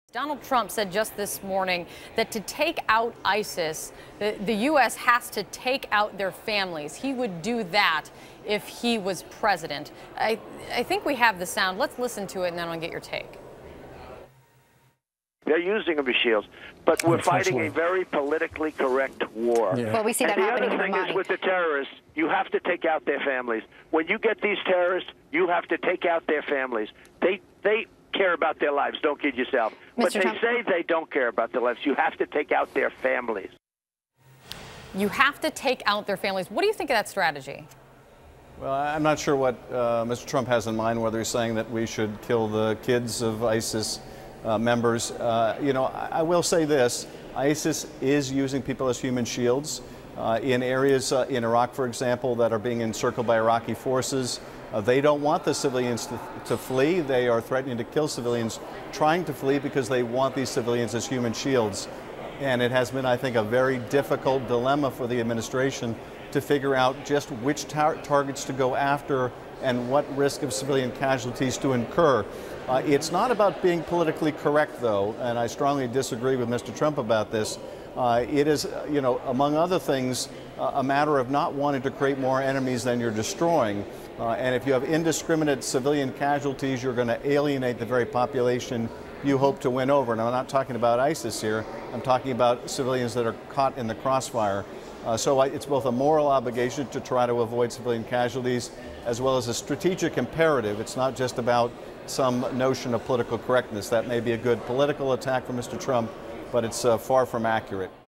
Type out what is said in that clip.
Donald Trump said just this morning that to take out ISIS, the U.S. has to take out their families. He would do that if he was president. I think we have the sound. Let's listen to it, and then I'll get your take. They're using them as shields, but we're fighting a very politically correct war. Yeah. Well, we see that happening in The other thing is with the terrorists, you have to take out their families. When you get these terrorists, you have to take out their families. They care about their lives. Don't kid yourself. But they say they don't care about their lives. You have to take out their families. You have to take out their families. What do you think of that strategy? Well, I'm not sure what Mr. Trump has in mind, whether he's saying that we should kill the kids of ISIS members. You know, I will say this. ISIS is using people as human shields in areas in Iraq, for example, that are being encircled by Iraqi forces. They don't want the civilians to flee. They are threatening to kill civilians trying to flee because they want these civilians as human shields. And it has been, I think, a very difficult dilemma for the administration to figure out just which targets to go after and what risk of civilian casualties to incur. It's not about being politically correct, though, and I strongly disagree with Mr. Trump about this. It is, you know, among other things, a matter of not wanting to create more enemies than you're destroying. And if you have indiscriminate civilian casualties, you're going to alienate the very population you hope to win over. And I'm not talking about ISIS here. I'm talking about civilians that are caught in the crossfire. So it's both a moral obligation to try to avoid civilian casualties, as well as a strategic imperative. It's not just about some notion of political correctness. That may be a good political attack from Mr. Trump, but it's far from accurate.